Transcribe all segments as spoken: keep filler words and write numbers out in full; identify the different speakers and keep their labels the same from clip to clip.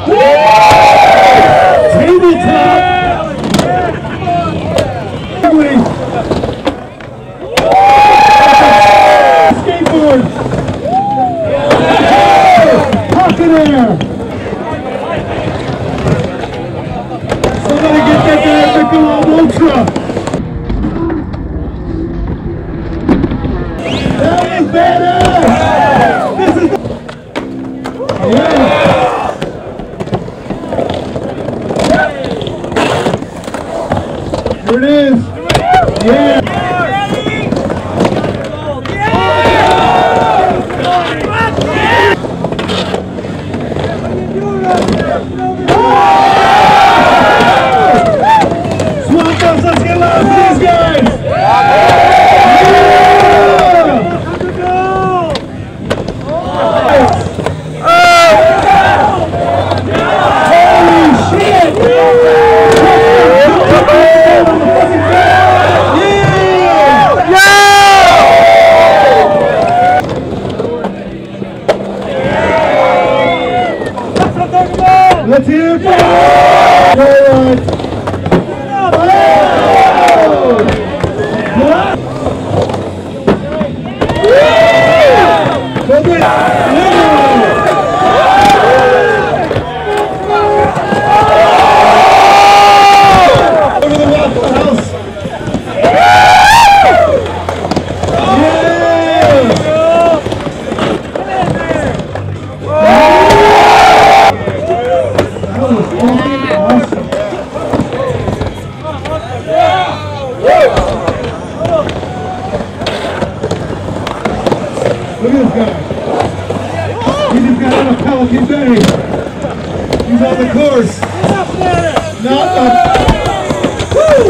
Speaker 1: Tabletop. Skateboard. Pocket air. Somebody get that guy to go on ultra. That is badass. This is the yeah. Here it is. Yeah. SWAMPFEST, let's get loud for these guys. Let's hear it for all right. Over the Waffle House. Look at this guy. He just got out of Pelican Bay. He's on the course. Not up. Woo!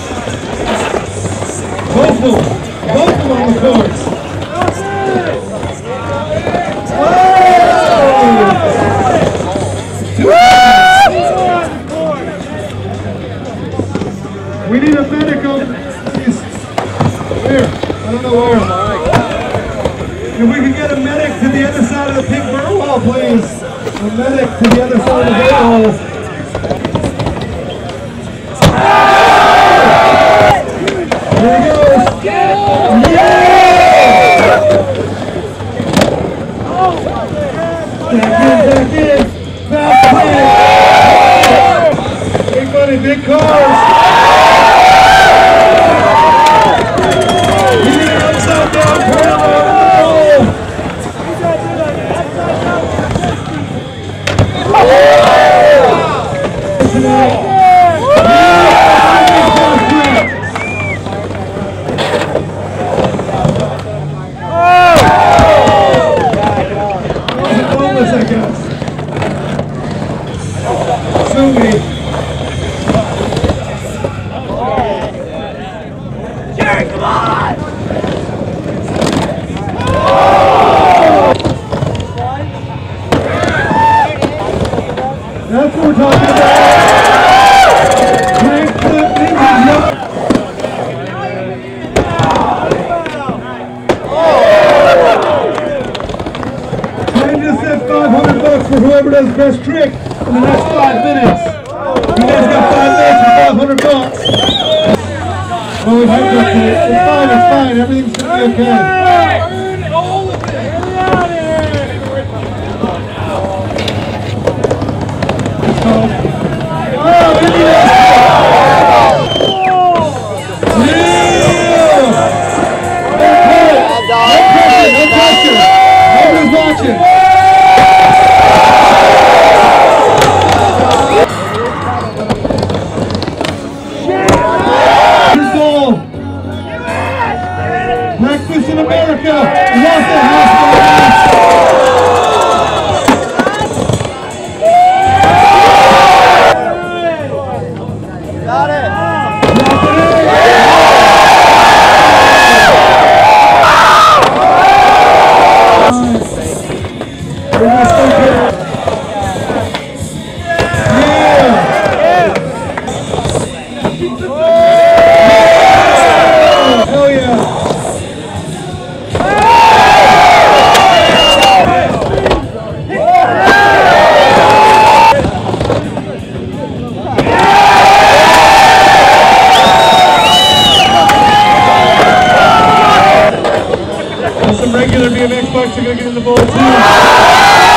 Speaker 1: Both of them. Both of them on the course. Oh! We need a medic on. Where? I don't know where. If we could get a medic to the other side of the pink burn wall, please. A medic to the other side of the burn wall. There he goes. Yeah! Back in, back in. Back in. Big money, big cars. You need an upside down parallel. That's what we're talking about. Crank flip ninja jump. Train just said five hundred bucks for whoever does best trick in the next five minutes. You guys got five minutes for five hundred bucks. Well, we might go to it. It's fine, it's fine. Everything's going to be okay. Breakfast in America! Waffle House! Got it! Hell yeah! some regular B M X bikes are going to get in the bowl too.